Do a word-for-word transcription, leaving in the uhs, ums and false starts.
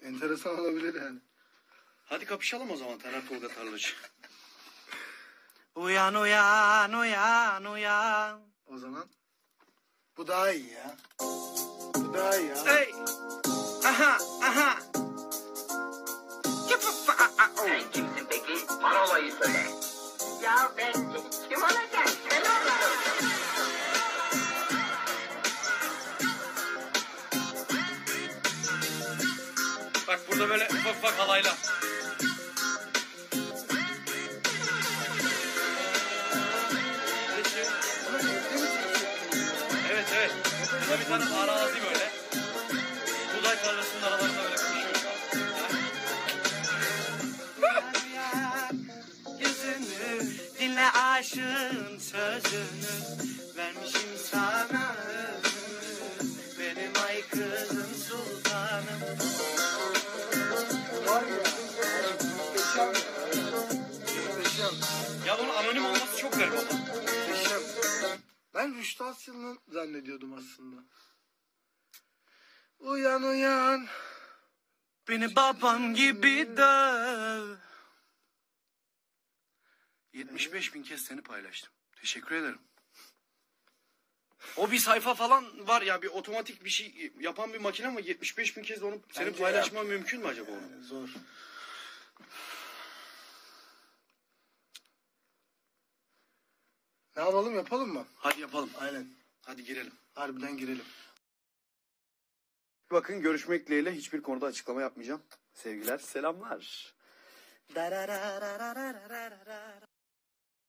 Enteresan olabilir yani. Hadi kapışalım o zaman Taner Tolga Tarlacı. Uyan uyan uyan uyan. O zaman bu daha iyi ya. Bu daha iyi ya. Hey. Aha aha. Sen kimsin peki? Bana olayı söyle. Ya ben kim olacak? Sen olalım. Bak burada böyle ufak ufak halayla. Evet evet. Burada bir tane arazi böyle. Buğday tarlasının aralarında böyle koşuyor. Yüzünü dinle aşığın sözünü. Vermişim sana ömrümü. Benim ay kızım sultanım. Var ya. Muhteşem. Muhteşem. Ya bunun anonim olması çok garip ama. Muhteşem. Ben Rüştü Asya'nı zannediyordum aslında. Uyan uyan. Beni babam gibi döv. yetmiş beş bin kez seni paylaştım. Teşekkür ederim. O bir sayfa falan var ya, bir otomatik bir şey yapan bir makine ama yetmiş beş bin kez onu senin Bence paylaşman mümkün mü acaba onu? Yani zor. Ne yapalım, yapalım mı? Hadi yapalım. Aynen. Hadi girelim. Harbiden girelim. Bakın, görüşmek dileğiyle hiçbir konuda açıklama yapmayacağım. Sevgiler, selamlar.